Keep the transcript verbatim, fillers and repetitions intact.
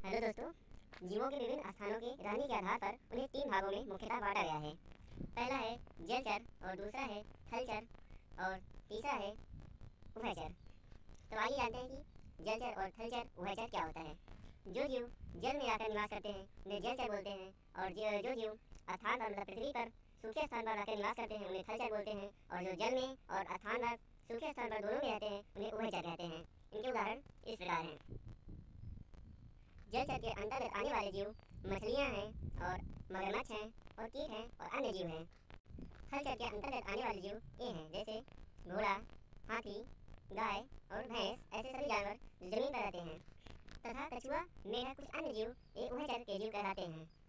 Hello दोस्तों, जीवों के विभिन्न स्थानों के रहने के आधार पर उन्हें तीन भागों में मुख्यतः बांटा गया है। पहला है जलचर और दूसरा है थलचर और तीसरा है उभयचर। तो आइए जानते हैं कि जलचर और थलचर उभयचर क्या होता है। जो जीव जल में आकर निवास करते हैं उन्हें जलचर बोलते हैं, और जो जो जीव स्थान पर मतलब पृथ्वी पर सूखे स्थान पर आकर निवास करते हैं उन्हें थलचर बोलते हैं, और जो जल में और स्थान पर सूखे स्थान पर दोनों में रहते हैं उन्हें उभयचर कहते हैं। इनके उदाहरण इस प्रकार हैं। जलचर के अंतर्गत आने वाले जीव मछलियाँ हैं और मगरमच्छ हैं और कीट हैं और अन्य जीव हैं। थलचर के अंतर्गत आने वाले जीव ये हैं, जैसे घोड़ा, हाथी, गाय और भैंस, ऐसे सभी जानवर जो जमीन पर रहते हैं। तथा कछुआ, मेढक, कुछ अन्य जीव ये उभयचर के जीव कहलाते हैं।